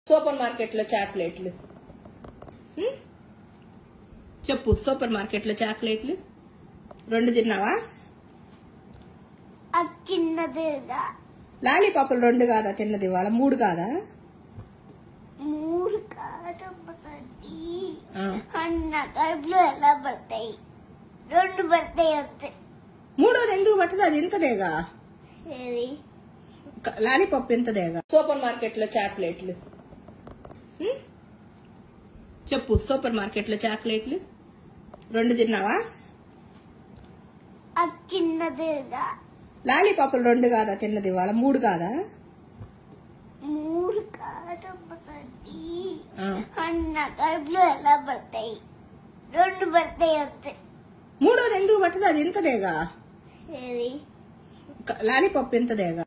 Super market లో చాక్లెట్లు చెప్పు. సూపర్ మార్కెట్ లో చాక్లెట్లు 2 తిన్నావా? చిన్నదిగా లాలీపాపులు 2 కాదా తిన్నది? వాళ్ళ 3 కాదా? 3 కాదు అన్న కడుపులో ఎలా పడతాయి? 2 పడతాయి అంతే. 3వది ఎందుకు పట్టదు? అది ఇంతదేగా. లాలీపాప్ ఇంతదేగా. సూపర్ మార్కెట్ లో చాక్లెట్లు చెప్పు. సూపర్ మార్కెట్ లో చాక్లెట్లు 2 తిన్నావా? చిన్నదిగా లాలీపాపులు 2 కాదా తిన్నది? వాళ్ళ 3 కాదా? 3 కాదు అన్న కడుపులో ఎలా పడతాయి? 2 పడతాయి అంతే. 3వది ఎందుకు పట్టదు? అది ఇంతదేగా. లాలీపాప్ ఇంతదేగా.